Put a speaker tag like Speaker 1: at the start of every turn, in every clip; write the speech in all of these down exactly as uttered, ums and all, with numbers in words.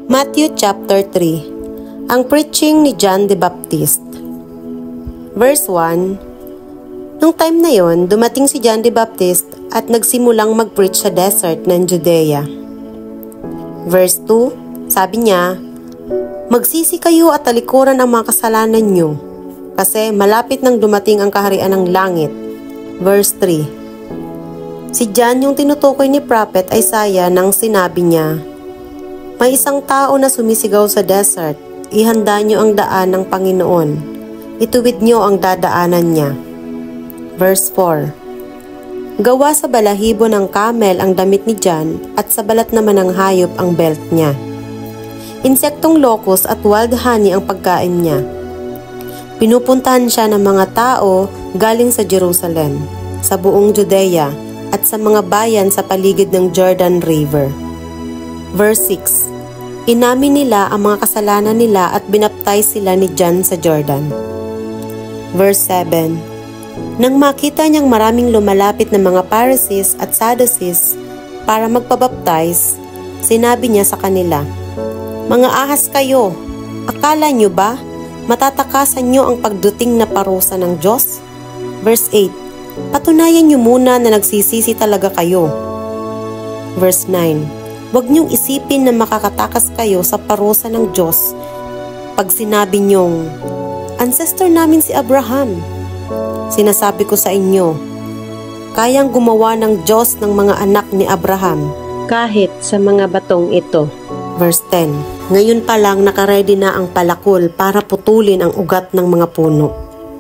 Speaker 1: Matthew chapter three. Ang preaching ni John the Baptist. Verse one. Nung time na yon, dumating si John the Baptist at nagsimulang mag-preach sa desert ng Judea. Verse two. Sabi niya, "Magsisi kayo at talikuran ang mga kasalanan nyo, kasi malapit nang dumating ang kaharian ng langit." Verse three. Si John yung tinutukoy ni Prophet Isaiah nang sinabi niya, "May isang tao na sumisigaw sa desert, ihanda niyo ang daan ng Panginoon, ituwid niyo ang dadaanan niya." Verse four. Gawa sa balahibo ng camel ang damit ni John at sa balat naman ng hayop ang belt niya. Insektong locust at wild honey ang pagkain niya. Pinupuntahan siya ng mga tao galing sa Jerusalem, sa buong Judea at sa mga bayan sa paligid ng Jordan River. Verse six. Inamin nila ang mga kasalanan nila at binaptize sila ni John sa Jordan. Verse seven. Nang makita niyang maraming lumalapit na mga Pharisees at Sadducees para magpabaptize, sinabi niya sa kanila, "Mga ahas kayo, akala niyo ba matatakasan niyo ang pagduting na parusa ng Diyos?" Verse eight. Patunayan niyo muna na nagsisisi talaga kayo. Verse nine. Huwag niyong isipin na makakatakas kayo sa parusa ng Diyos pag sinabi niyong, "Ancestor namin si Abraham." Sinasabi ko sa inyo, kayang gumawa ng Diyos ng mga anak ni Abraham kahit sa mga batong ito. Verse ten. Ngayon pa lang nakaredy na ang palakol para putulin ang ugat ng mga puno.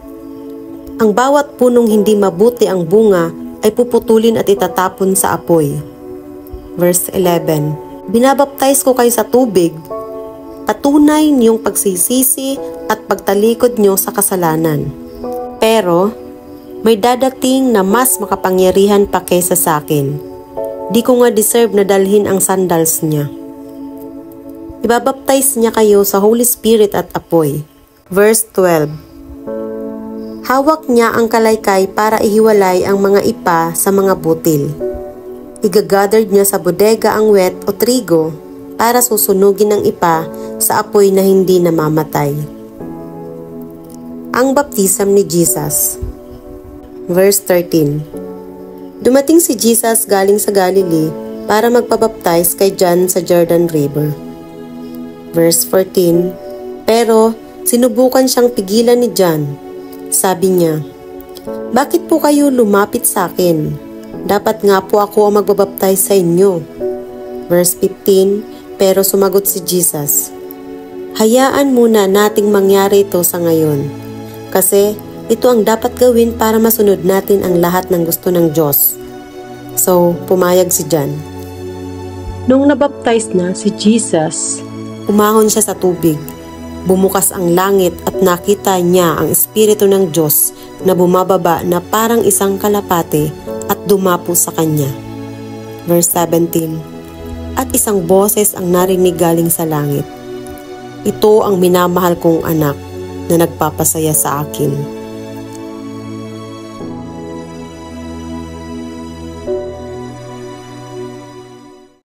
Speaker 1: Ang bawat punong hindi mabuti ang bunga ay puputulin at itatapon sa apoy. Verse eleven. Binabaptize ko kayo sa tubig, patunay niyong pagsisisi at pagtalikod niyo sa kasalanan. Pero, may dadating na mas makapangyarihan pa kaysa sa akin. Di ko nga deserve na dalhin ang sandals niya. Ibabaptize niya kayo sa Holy Spirit at apoy. Verse twelve. Hawak niya ang kalaykay para ihiwalay ang mga ipa sa mga butil. Igagather niya sa bodega ang wet o trigo para susunugin ang ipa sa apoy na hindi namamatay. Ang baptism ni Jesus. Verse thirteen. Dumating si Jesus galing sa Galilee para magpabaptize kay John sa Jordan River. Verse fourteen. Pero sinubukan siyang pigilan ni John. Sabi niya, "Bakit po kayo lumapit sa akin? Dapat nga po ako ang magbabaptize sa inyo." Verse fifteen. Pero sumagot si Jesus, "Hayaan muna nating mangyari ito sa ngayon, kasi ito ang dapat gawin para masunod natin ang lahat ng gusto ng Diyos." So, pumayag si John. Nung nabaptize na si Jesus, umahon siya sa tubig. Bumukas ang langit at nakita niya ang Espiritu ng Diyos na bumababa na parang isang kalapate at dumapo sa kanya. Verse seventeen. At isang boses ang narinig galing sa langit, "Ito ang minamahal kong anak na nagpapasaya sa akin."